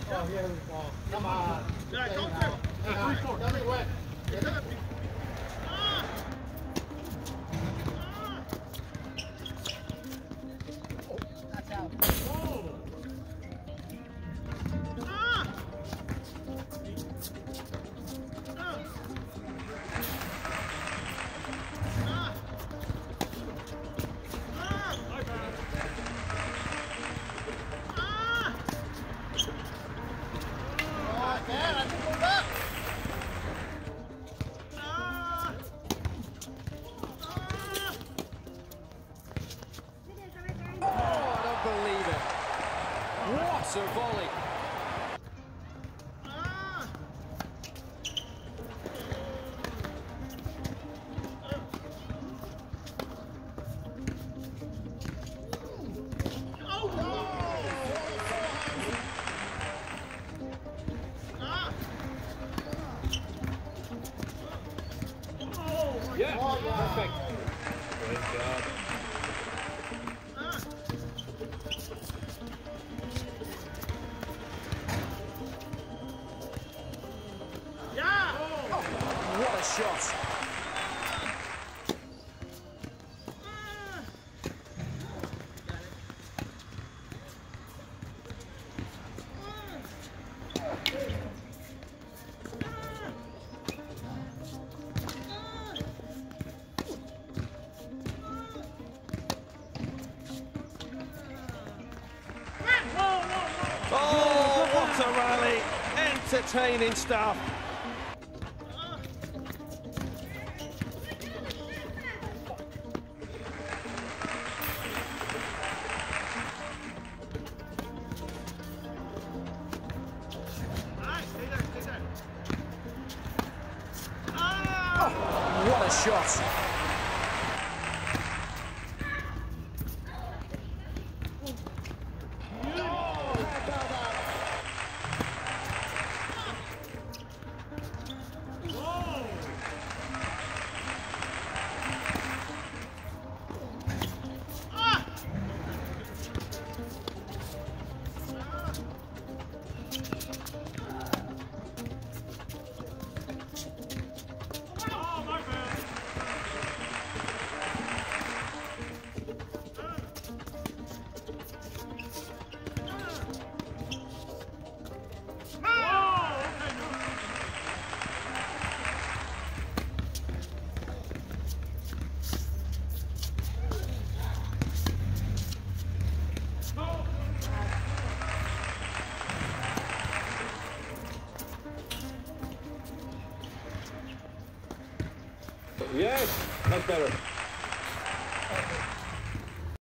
Oh, here we go. Come on. Yeah, go through. Tell me when. Get it. That's out. Believe it. What a volley. Yeah, perfect. Great job. What a shot. Oh, what a rally. Entertaining stuff. What a shot. Yes, that's better.